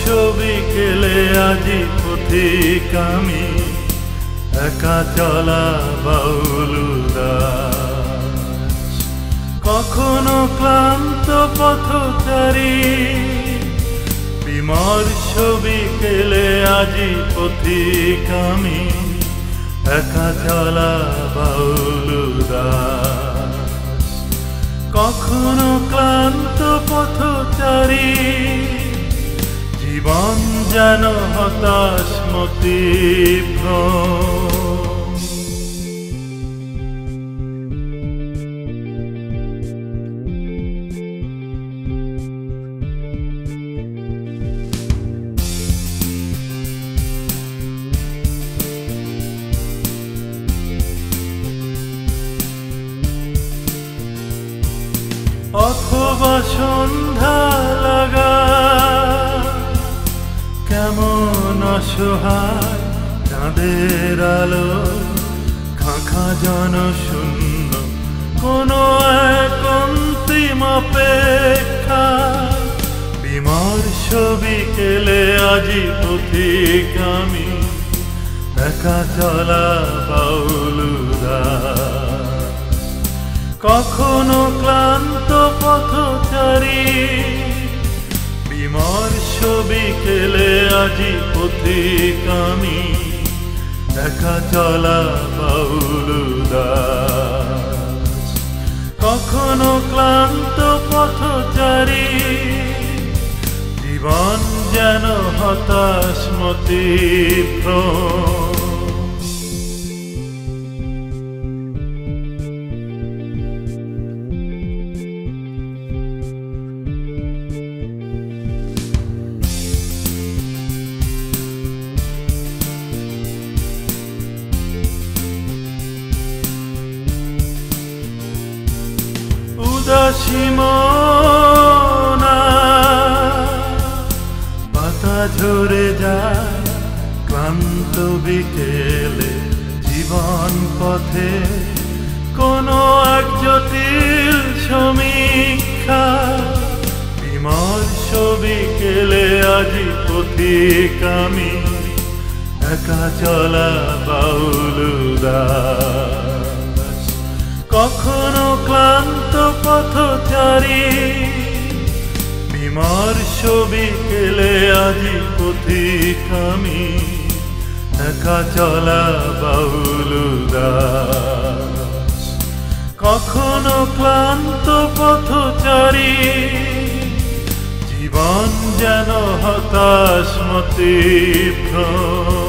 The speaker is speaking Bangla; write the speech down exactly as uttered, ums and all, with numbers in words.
বিকেলে আজি পথিক আমি একা চলা বাউল উদাস। কখনো ক্লান্ত পথচারী বিমর্ষ বিকেলে আজি পথিক আমি একা চলা বাউল উদাস। কখনো ক্লান্ত পথচারী জীবন যেন হতাশ মতিভ্রম। অথবা সন্ধ্যা লাগা কেমন অসহায় চাঁদের আলো খাঁখা জন শূন্য কোনো এক অন্তিম অপেক্ষা। বিমর্ষ বিকেলে আজি পথিক আমি একা চলা বাউল উদাস। কখনো ক্লান্ত পথচারী বিমর্ষ বিকেলে আজি পথিক আমি একা চলা বাউল উদাস। কখনো ক্লান্ত পথচারী জীবন যেন হতাশ মতিভ্রম। উদাসী মনা পাতা ঝরে যায় ক্লান্ত বিকেলে জীবন পথে কোনো এক জটিল সমীক্ষা। বিমর্ষ বিকেলে আজি পথিক আমি একা চলা বাউল উদাস। কখনো ক্লান্ত পথচারী বিমর্ষ বিকেলে আজি পথিক আমি একা চলা বাউল উদাস। কখনো ক্লান্ত পথচারী জীবন যেন হতাশ মতিভ্রম।